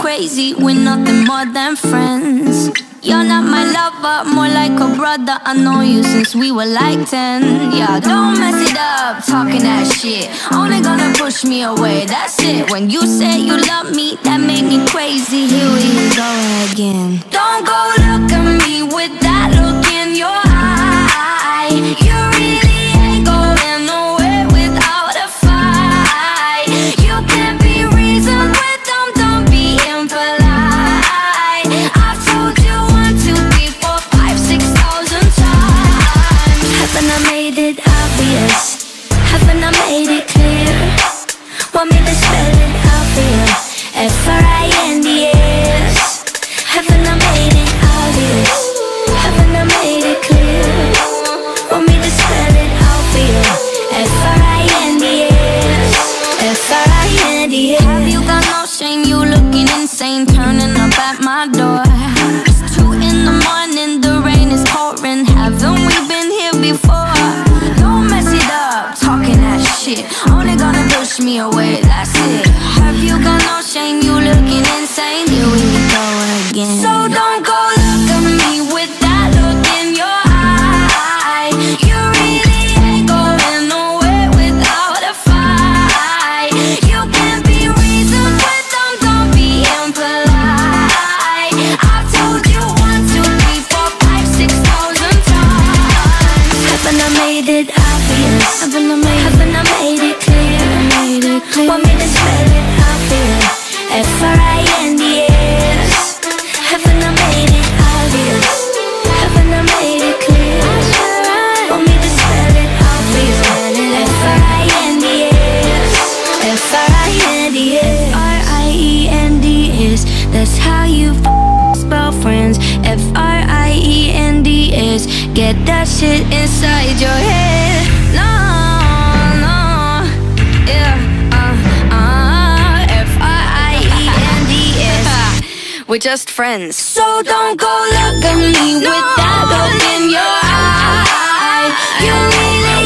crazy, we're nothing more than friends. You're not my lover, more like a brother. I know you since we were like 10. Yeah, don't mess it up, talking that shit. Only gonna push me away, that's it. When you say you love me, that made me crazy. Here we go again. Don't go look at me with that look in your eye. You really ain't going nowhere without a fight. You can't be reasoned with them, don't be impolite. I've told you 1, 2, 3, 4, 5, 6,000 times. Haven't I made it obvious? Haven't I made it clear? Want me to spell it out for you? F-R-I-N-D-S. Haven't I made it obvious? Haven't I made it clear? Want me to spell it out for you? F-R-I-N-D-S. F-R-I-N-D-S. Have you got no shame? You looking insane, turning up at my door. It's 2 in the morning, the rain is pouring. Haven't we been here before? Don't mess it up, talking that shit. Only gonna push me away, that's it. Have you got no shame? You looking insane. Here we go again. So don't go look at me with that look in your eye. You really ain't going nowhere without a fight. You can't be reasoned with them, don't be impolite. I've told you 1, 2, 3, 4, 5, 6,000 times. Haven't I made it obvious? Haven't I made it clear? Want me to spell it out for you? F-R-I-N-D-S. Haven't I made it obvious? Haven't I made it clear? Want me to spell it out for you? F-R-I-N-D-S. F-R-I-N-D-S. F-R-I-E-N-D-S. That's how you spell friends. F-R-I-E-N-D-S. Get that shit inside your head. No, no, yeah, F-R-I-E-N-D-S. We're just friends. So don't go look at me with that look in your eye. You really